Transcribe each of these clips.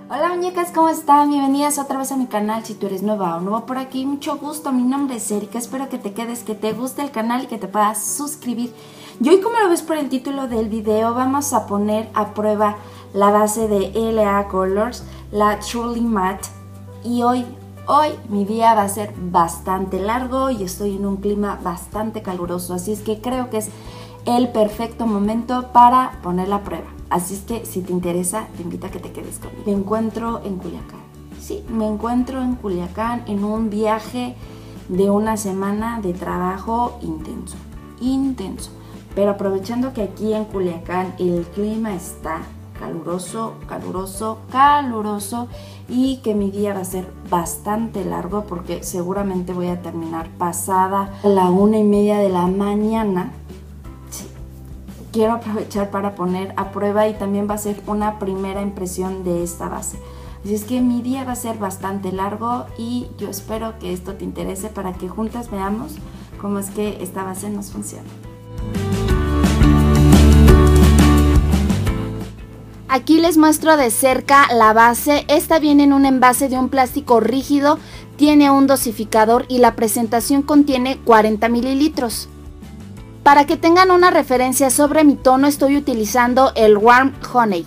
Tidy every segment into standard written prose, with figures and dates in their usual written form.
Hola muñecas, ¿cómo están? Bienvenidas otra vez a mi canal. Si tú eres nueva o nuevo por aquí, mucho gusto. Mi nombre es Erika, espero que te quedes, que te guste el canal y que te puedas suscribir. Y hoy, como lo ves por el título del video, vamos a poner a prueba la base de LA Colors, la Truly Matte. Y hoy mi día va a ser bastante largo y estoy en un clima bastante caluroso, así es que creo que es el perfecto momento para poner la prueba. Así es que si te interesa, te invito a que te quedes conmigo. Me encuentro en Culiacán. Sí, me encuentro en Culiacán en un viaje de una semana de trabajo intenso. Pero aprovechando que aquí en Culiacán el clima está caluroso y que mi día va a ser bastante largo porque seguramente voy a terminar pasada la 1:30 de la mañana. Quiero aprovechar para poner a prueba y también va a ser una primera impresión de esta base. Así es que mi día va a ser bastante largo y yo espero que esto te interese para que juntas veamos cómo es que esta base nos funciona. Aquí les muestro de cerca la base. Esta viene en un envase de un plástico rígido, tiene un dosificador y la presentación contiene 40 mililitros. Para que tengan una referencia sobre mi tono, estoy utilizando el Warm Honey.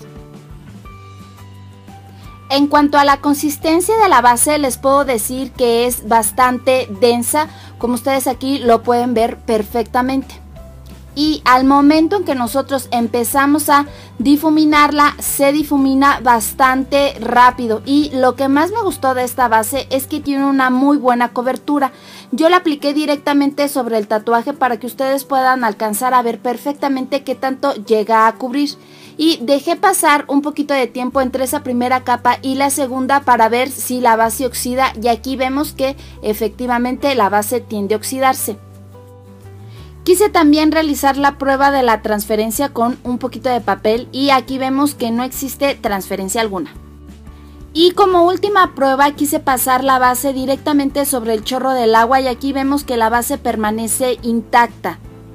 En cuanto a la consistencia de la base, les puedo decir que es bastante densa, como ustedes aquí lo pueden ver perfectamente. Y al momento en que nosotros empezamos a difuminarla, se difumina bastante rápido. Y lo que más me gustó de esta base es que tiene una muy buena cobertura. Yo la apliqué directamente sobre el tatuaje para que ustedes puedan alcanzar a ver perfectamente qué tanto llega a cubrir. Y dejé pasar un poquito de tiempo entre esa primera capa y la segunda para ver si la base oxida. Y aquí vemos que efectivamente la base tiende a oxidarse. Quise también realizar la prueba de la transferencia con un poquito de papel y aquí vemos que no existe transferencia alguna. Y como última prueba quise pasar la base directamente sobre el chorro del agua y aquí vemos que la base permanece intacta.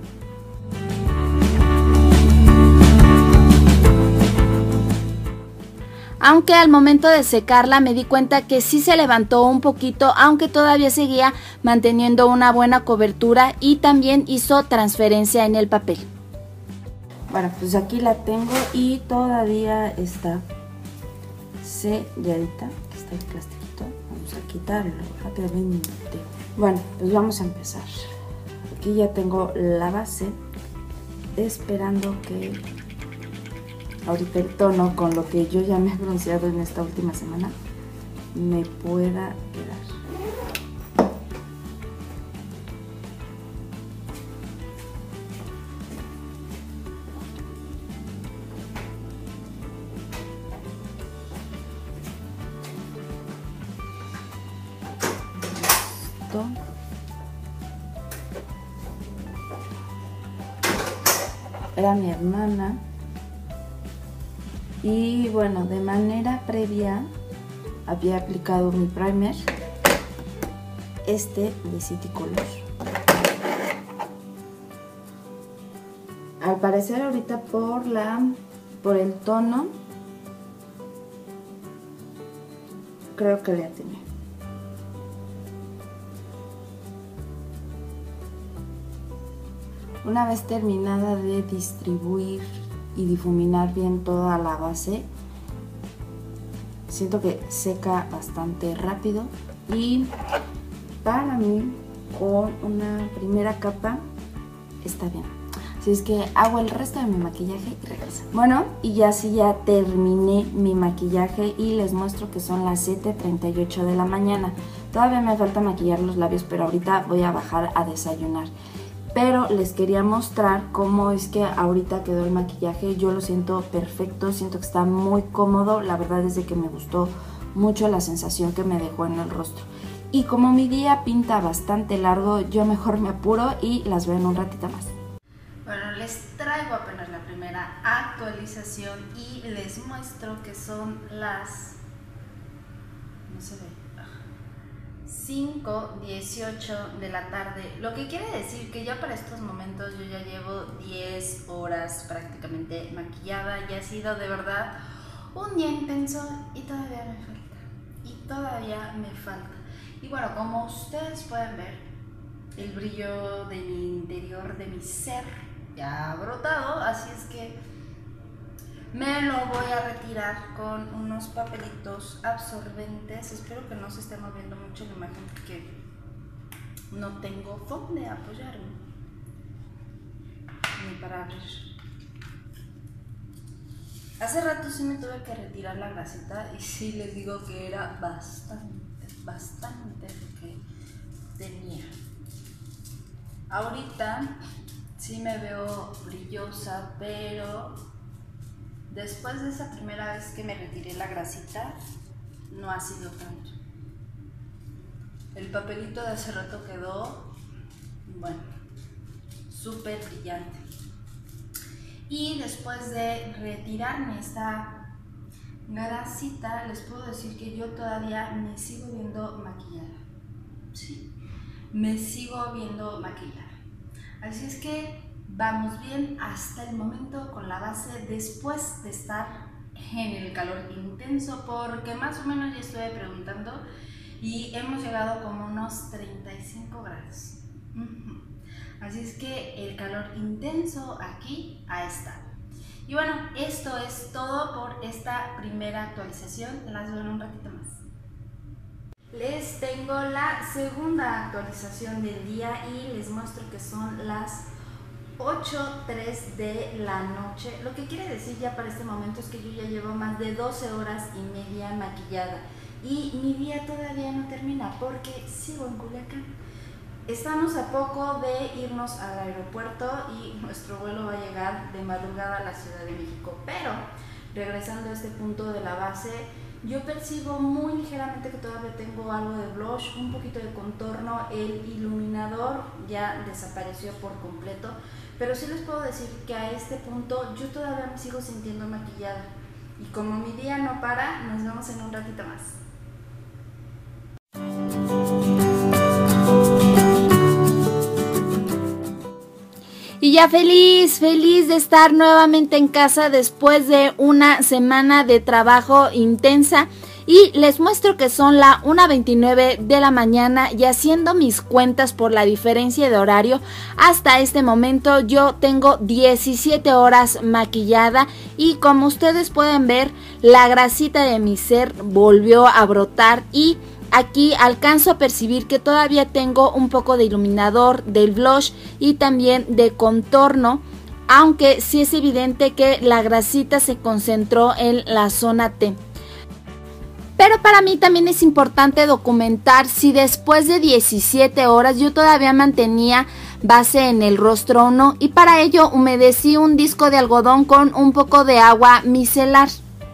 Aunque al momento de secarla me di cuenta que sí se levantó un poquito, aunque todavía seguía manteniendo una buena cobertura y también hizo transferencia en el papel. Bueno, pues aquí la tengo y todavía está selladita. Aquí está el plastiquito, vamos a quitarlo rápidamente. Bueno, pues vamos a empezar. Aquí ya tengo la base, esperando que ahorita el tono con lo que yo ya me he bronceado en esta última semana me pueda quedar. Listo. Era mi hermana. Y bueno, de manera previa había aplicado mi primer, de City Color. Al parecer ahorita por el tono, creo que le atiné. Una vez terminada de distribuir y difuminar bien toda la base, siento que seca bastante rápido y para mí con una primera capa está bien. Así es que hago el resto de mi maquillaje y regreso. Bueno, y ya terminé mi maquillaje y les muestro que son las 7:38 de la mañana. Todavía me falta maquillar los labios, pero ahorita voy a bajar a desayunar. Pero les quería mostrar cómo es que ahorita quedó el maquillaje. Yo lo siento perfecto, siento que está muy cómodo. La verdad es de que me gustó mucho la sensación que me dejó en el rostro. Y como mi día pinta bastante largo, yo mejor me apuro y las veo en un ratito más. Bueno, les traigo apenas la primera actualización y les muestro que son las... no se ve... 5:18 de la tarde, lo que quiere decir que ya para estos momentos yo ya llevo 10 horas prácticamente maquillada y ha sido de verdad un día intenso y todavía me falta. Y bueno, como ustedes pueden ver, el brillo de mi interior, de mi ser, ya ha brotado, así es que me lo voy a retirar con unos papelitos absorbentes. Espero que no se esté moviendo mucho la imagen porque no tengo dónde apoyarme ni para abrir. Hace rato sí me tuve que retirar la grasita y sí les digo que era bastante lo que tenía. Ahorita sí me veo brillosa, pero después de esa primera vez que me retiré la grasita, no ha sido tanto. El papelito de hace rato quedó, bueno, súper brillante. Y después de retirarme esta grasita, les puedo decir que yo todavía me sigo viendo maquillada. Sí, me sigo viendo maquillada. Así es que vamos bien hasta el momento con la base después de estar en el calor intenso, porque más o menos ya estuve preguntando y hemos llegado como unos 35 grados. Así es que el calor intenso aquí ha estado. Y bueno, esto es todo por esta primera actualización. Las veo en un ratito más. Les tengo la segunda actualización del día y les muestro que son las 8:03 de la noche. Lo que quiere decir ya para este momento es que yo ya llevo más de 12 horas y media maquillada y mi día todavía no termina porque sigo en Culiacán. Estamos a poco de irnos al aeropuerto y nuestro vuelo va a llegar de madrugada a la Ciudad de México, pero regresando a este punto de la base, yo percibo muy ligeramente que todavía tengo algo de blush, un poquito de contorno, el iluminador ya desapareció por completo, pero sí les puedo decir que a este punto yo todavía me sigo sintiendo maquillada y como mi día no para, nos vemos en un ratito más. Y ya feliz de estar nuevamente en casa después de una semana de trabajo intensa. Y les muestro que son la 1:29 de la mañana y haciendo mis cuentas por la diferencia de horario, hasta este momento yo tengo 17 horas maquillada y como ustedes pueden ver, la grasita de mi ser volvió a brotar y aquí alcanzo a percibir que todavía tengo un poco de iluminador, del blush y también de contorno, aunque sí es evidente que la grasita se concentró en la zona T. Pero para mí también es importante documentar si después de 17 horas yo todavía mantenía base en el rostro o no, y para ello humedecí un disco de algodón con un poco de agua micelar.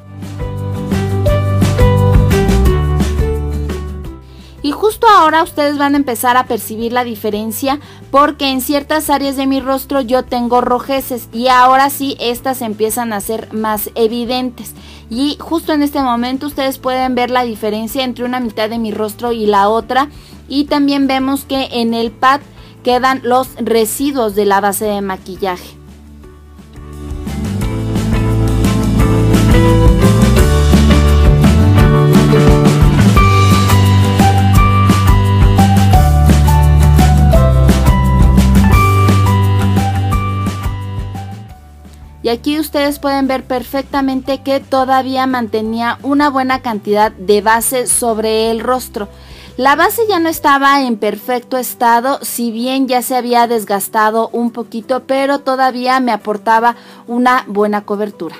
Y justo ahora ustedes van a empezar a percibir la diferencia porque en ciertas áreas de mi rostro yo tengo rojeces y ahora sí estas empiezan a ser más evidentes. Y justo en este momento ustedes pueden ver la diferencia entre una mitad de mi rostro y la otra. Y también vemos que en el pad quedan los residuos de la base de maquillaje. Y aquí ustedes pueden ver perfectamente que todavía mantenía una buena cantidad de base sobre el rostro. La base ya no estaba en perfecto estado, si bien ya se había desgastado un poquito, pero todavía me aportaba una buena cobertura.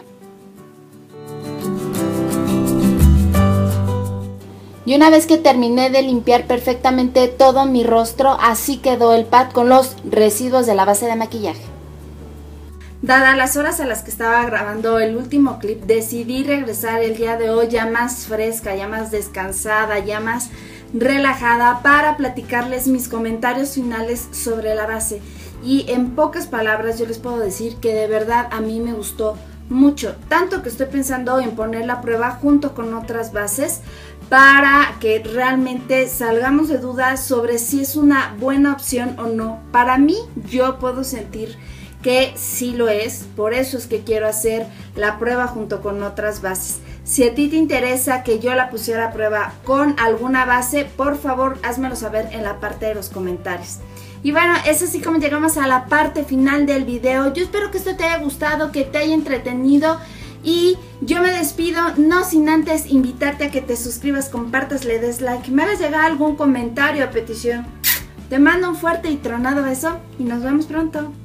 Y una vez que terminé de limpiar perfectamente todo mi rostro, así quedó el pad con los residuos de la base de maquillaje. Dadas las horas a las que estaba grabando el último clip, decidí regresar el día de hoy ya más fresca, ya más descansada, ya más relajada para platicarles mis comentarios finales sobre la base. Y en pocas palabras yo les puedo decir que de verdad a mí me gustó mucho, tanto que estoy pensando en poner la prueba junto con otras bases para que realmente salgamos de dudas sobre si es una buena opción o no. Para mí, yo puedo sentir que sí lo es, por eso es que quiero hacer la prueba junto con otras bases. Si a ti te interesa que yo la pusiera a prueba con alguna base, por favor, házmelo saber en la parte de los comentarios. Y bueno, es así como llegamos a la parte final del video. Yo espero que esto te haya gustado, que te haya entretenido. Y yo me despido, no sin antes invitarte a que te suscribas, compartas, le des like, me hagas llegar algún comentario o petición. Te mando un fuerte y tronado beso y nos vemos pronto.